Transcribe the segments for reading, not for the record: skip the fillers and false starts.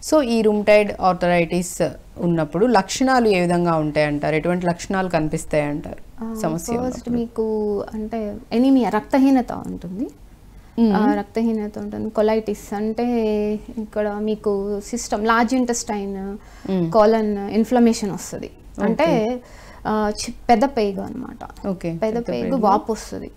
So ఈ rheumatoid arthritis ఉన్నప్పుడు లక్షణాలు ఏ విధంగా ఉంటాయి అంటారు? ఎటువంటి లక్షణాలు కనిపిస్తాయి అంటారు సమస్య? ఫస్ట్ మీకు అంటే ఎనీమియా, రక్తహీనత ఉంటుంది. రక్తహీనత ఉంటుంది. కొలైటిస్ అంటే ఇక్కడ మీకు system, large intestine, colon inflammation వస్తుంది. అంటే పెద్ద పేగు అనమాట. పెద్ద పేగు వాపు వస్తుంది,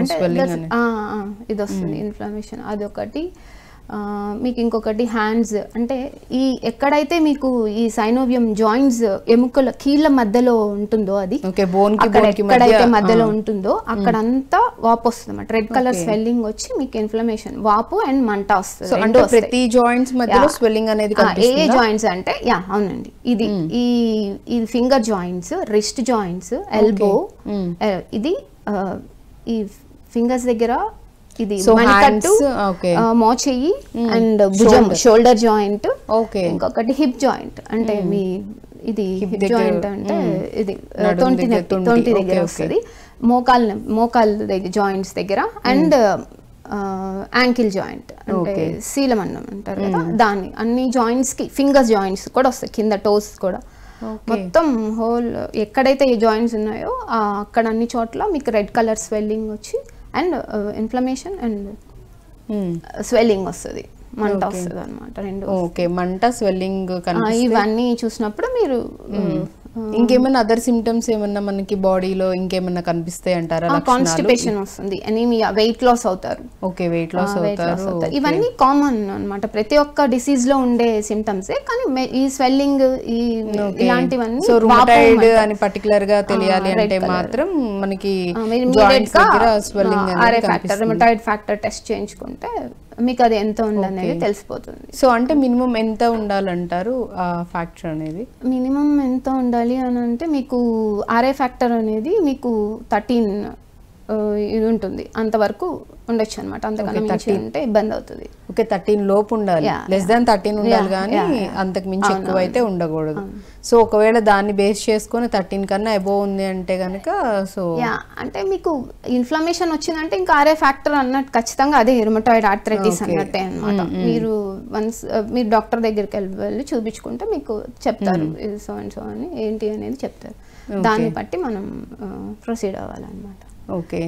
ఇది వస్తుంది ఇన్ఫ్లమేషన్. అదొకటి. మీకు ఇంకొకటి హ్యాండ్స్, అంటే ఈ ఎక్కడైతే మీకు ఈ సైనోవియం జాయింట్స్ ఎముకల కీళ్ళ మధ్యలో ఉంటుందో, అది ఎక్కడైతే మధ్యలో ఉంటుందో అక్కడంతా వాపు వస్తుంది అన్నమాట. రెడ్ కలర్ స్వెల్లింగ్ వచ్చి మీకు ఇన్ఫ్లమేషన్, వాపు అండ్ మంట వస్తుంది. ప్రతి జాయింట్స్ మధ్యలో స్వెల్లింగ్ అనేది ఏ జాయింట్స్ అంటే అవునండి, ఇది ఈ finger joints, wrist joints, elbow, ఇది ఈ ఫింగర్స్ దగ్గర, ఇది మణికట్టు, మోచెయ్యి అండ్ భుజం, షోల్డర్ జాయింట్. ఇంకొకటి హిప్ జాయింట్, అంటే మీ ఇది హిప్ జాయింట్ అంటే ఇది తొంటి దగ్గర వస్తుంది. మోకాల్ దగ్గర జాయింట్స్ దగ్గర, అండ్ యాంకిల్ జాయింట్ అంటే శీలమన్నం అంటారు కదా, దాన్ని అన్ని జాయింట్స్ కి ఫింగర్స్ జాయింట్స్ కూడా వస్తాయి, కింద టోస్ కూడా. మొత్తం హోల్ ఎక్కడైతే ఈ జాయింట్స్ ఉన్నాయో అక్కడ అన్ని చోట్ల మీకు రెడ్ కలర్ స్వెల్లింగ్ వచ్చి అండ్ ఇన్ఫ్లమేషన్ అండ్ స్వెల్లింగ్ వస్తుంది, మంట వస్తుంది అనమాట. రెండు మంట, స్వెల్లింగ్ ఇవన్నీ చూసినప్పుడు మీరు ఇంకేమైనా అదర్ సిమ్టమ్స్ ఏమన్నా మనకి బాడీలో ఇంకేమన్నా కనిపిస్తాయి అంటారా? కాన్స్టిపేషన్ వస్తుంది, ఎనీమియా, వెయిట్ లాస్ అవుతారు. వెయిట్ లాస్ అవుతారు. ఇవన్నీ కామన్ అన్నమాట, ప్రతి ఒక్క డిసీజ్ లో ఉండే సిమ్టమ్స్. కానీ ఈ స్వెల్లింగ్, ఇలాంటివన్నీ రూమటాయిడ్ అని పర్టికులర్ గా తెలియాలి అంటే మాత్రం మనకి రూమటాయిడ్ ఫ్యాక్టర్ టెస్ట్ చేయించుకుంటే మీకు అది ఎంత ఉందనేది తెలిసిపోతుంది. సో అంటే మినిమం ఎంత ఉండాలంటారు ఆ ఫ్యాక్టర్ అనేది? మినిమం ఎంత ఉండాలి అని అంటే మీకు ఆర్ఏ ఫ్యాక్టర్ అనేది మీకు 13 ఇది ఉంటుంది, అంతవరకు ఉండొచ్చు అనమాట. అంతకన్నా మించి ఉంటే ఇబ్బంది అవుతుంది. 13 లోపు ఉండాలి, లెస్ దాన్ 13 ఉండాలి, కానీ అంతకు మించి ఎక్కువ అయితే ఉండకూడదు. సో ఒకవేళ దాన్ని బేస్ చేసుకొని 13 కన్నా అబోవ్ ఉంది అంటే కనుక, సో అంటే మీకు ఇన్ఫ్లమేషన్ వచ్చిందంటే ఇంకా ఆర్ఏ ఫ్యాక్టర్ అన్నట్టు ఖచ్చితంగా అదే రుమటాయిడ్ ఆర్థరైటిస్ అన్నట్టే అనమాట. మీరు వన్స్ మీరు డాక్టర్ దగ్గరికి వెళ్ళి చూపించుకుంటే మీకు చెప్తారు సో అండ్ సో అని ఏంటి అనేది చెప్తారు. దాన్ని బట్టి మనం ప్రొసీడ్ అవ్వాలన్నమాట. ఓకే.